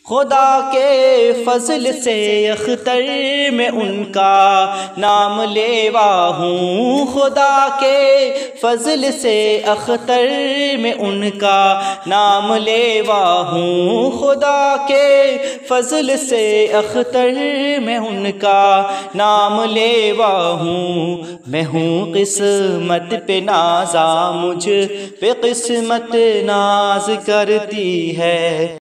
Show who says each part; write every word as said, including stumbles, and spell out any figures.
Speaker 1: खुदा के फजल से अख्तर में उनका नाम लेवा हूँ। खुदा के फजल से अख्तर में उनका नाम लेवा हूँ। खुदा के फजल से अख्तर में उनका नाम लेवा हूँ। मैं हूँ किस्मत पे नाज़ा, मुझ पे किस्मत नाज करती है।